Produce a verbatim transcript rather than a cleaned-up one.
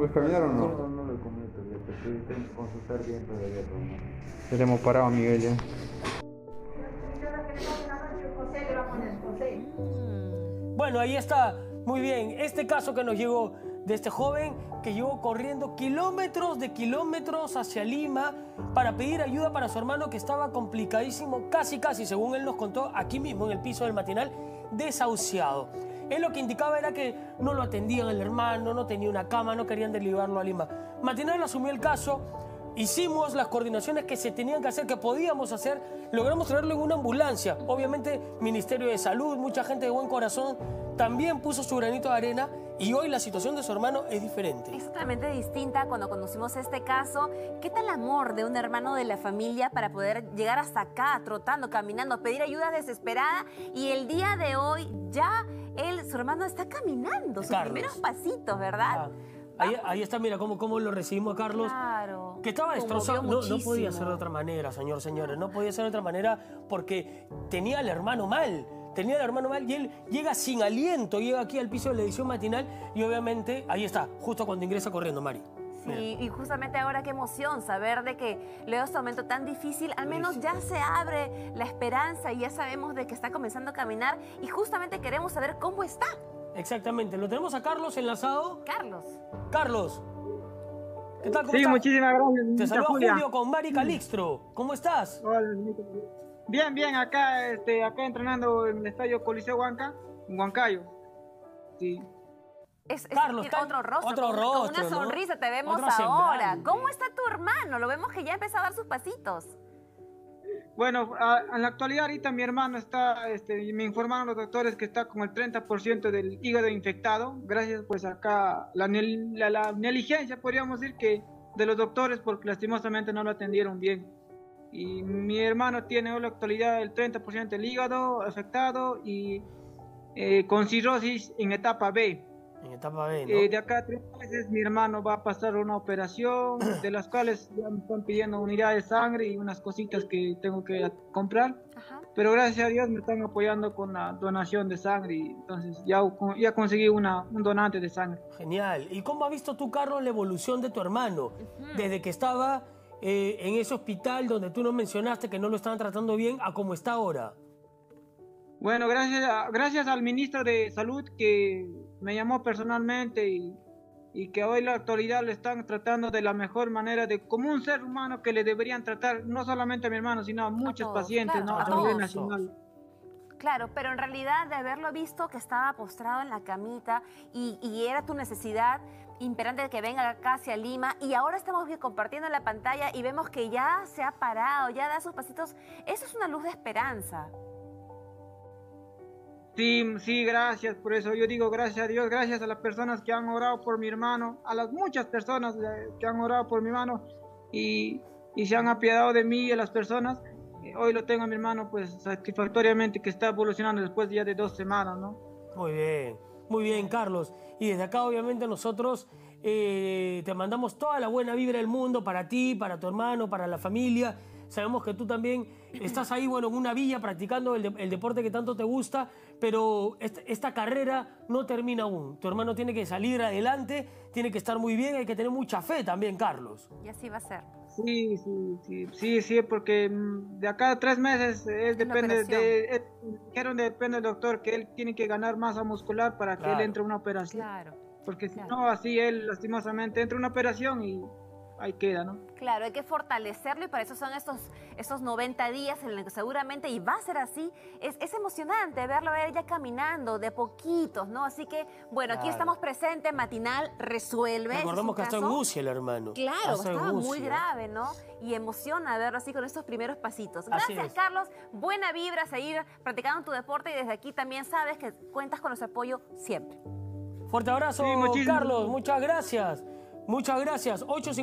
¿Puedes caminar o no? No, no lo comento, tengo que consultar bien todavía. Ya te hemos parado, Miguel, ya. Bueno, ahí está, muy bien. Este caso que nos llegó de este joven que llegó corriendo kilómetros de kilómetros hacia Lima para pedir ayuda para su hermano que estaba complicadísimo, casi casi, según él nos contó, aquí mismo en el piso del matinal, desahuciado. Él lo que indicaba era que no lo atendían al hermano, no tenía una cama, no querían derivarlo a Lima. Matinal asumió el caso, hicimos las coordinaciones que se tenían que hacer, que podíamos hacer, logramos traerlo en una ambulancia. Obviamente, Ministerio de Salud, mucha gente de buen corazón también puso su granito de arena y hoy la situación de su hermano es diferente. Es totalmente distinta cuando conocimos este caso. ¿Qué tal amor de un hermano de la familia para poder llegar hasta acá, trotando, caminando, pedir ayuda desesperada? Y el día de hoy ya él, su hermano está caminando, sus Carlos. primeros pasitos, ¿verdad? Ah. Ahí, ahí está, mira cómo, cómo lo recibimos a Carlos. Claro. Que estaba destrozado. No, no podía muchísimo. ser de otra manera, señor, señores. No podía ser de otra manera porque tenía al hermano mal. Tenía al hermano mal y él llega sin aliento, llega aquí al piso de la edición matinal y obviamente ahí está, justo cuando ingresa corriendo, Mari. Sí, mira. Y justamente ahora qué emoción saber de que luego de este momento tan difícil, al menos ya se abre la esperanza y ya sabemos de que está comenzando a caminar y justamente queremos saber cómo está. Exactamente, lo tenemos a Carlos enlazado. Carlos. Carlos. ¿Qué tal? ¿Cómo sí, estás? muchísimas gracias. Te saluda Julia. Julio con Mari Calixtro. ¿Cómo estás? Hola, bien, bien, acá, este, acá entrenando en el estadio Coliseo Huanca, en Huancayo. Sí. Es, es Carlos, tiene otro rostro, otro con, rostro, con una ¿no? sonrisa te vemos Otro ahora. semblante. ¿Cómo está tu hermano? Lo vemos que ya empezó a dar sus pasitos. Bueno, a, en la actualidad ahorita mi hermano está, este, me informaron los doctores que está con el treinta por ciento del hígado infectado, gracias pues acá la, la, la negligencia, podríamos decir que de los doctores porque lastimosamente no lo atendieron bien. Y mi hermano tiene hoy en la actualidad el treinta por ciento del hígado afectado y eh, con cirrosis en etapa B. En etapa B, ¿no? Eh, de acá a tres meses mi hermano va a pasar una operación, de las cuales ya me están pidiendo unidades de sangre y unas cositas que tengo que comprar. Ajá. Pero gracias a Dios me están apoyando con la donación de sangre y entonces ya, ya conseguí una, un donante de sangre. Genial. ¿Y cómo has visto tú, Carlos, la evolución de tu hermano? Uh-huh. Desde que estaba eh, en ese hospital donde tú nos mencionaste que no lo estaban tratando bien, a cómo está ahora. Bueno, gracias, a, gracias al ministro de Salud que me llamó personalmente y, y que hoy la autoridad le están tratando de la mejor manera, de como un ser humano que le deberían tratar, no solamente a mi hermano, sino a muchos a todos, pacientes, claro, ¿no? A, a nivel nacional. Claro, pero en realidad de haberlo visto que estaba postrado en la camita y, y era tu necesidad imperante de que venga acá hacia Lima y ahora estamos compartiendo la pantalla y vemos que ya se ha parado, ya da sus pasitos, eso es una luz de esperanza. Sí, sí, gracias, por eso yo digo gracias a Dios, gracias a las personas que han orado por mi hermano, a las muchas personas que han orado por mi hermano y, y se han apiadado de mí y de las personas. Hoy lo tengo a mi hermano pues satisfactoriamente que está evolucionando después ya de dos semanas, ¿no? Muy bien, muy bien, Carlos. Y desde acá obviamente nosotros eh, te mandamos toda la buena vibra del mundo para ti, para tu hermano, para la familia. Sabemos que tú también estás ahí, bueno, en una villa practicando el, de, el deporte que tanto te gusta, pero esta, esta carrera no termina aún. Tu hermano tiene que salir adelante, tiene que estar muy bien, hay que tener mucha fe también, Carlos. Y así va a ser. Sí, sí, sí, sí, sí, porque de acá a tres meses él depende de, él, dijeron depende del doctor que él tiene que ganar masa muscular para que claro. él entre a una operación. Claro. Porque si claro. no, así él lastimosamente entra a una operación y ahí queda, ¿no? Claro, hay que fortalecerlo y para eso son estos, estos noventa días en los que seguramente, y va a ser así, es, es emocionante verlo a él ya caminando de poquitos, ¿no? Así que, bueno, claro. aquí estamos presentes, Matinal resuelve. Recordemos que está en U C I el hermano. Claro, estaba muy grave, ¿no? Y emociona verlo así con estos primeros pasitos. Gracias, Carlos. Buena vibra, seguir practicando tu deporte y desde aquí también sabes que cuentas con nuestro apoyo siempre. Fuerte abrazo, sí, Carlos. Muchas gracias. Muchas gracias. ocho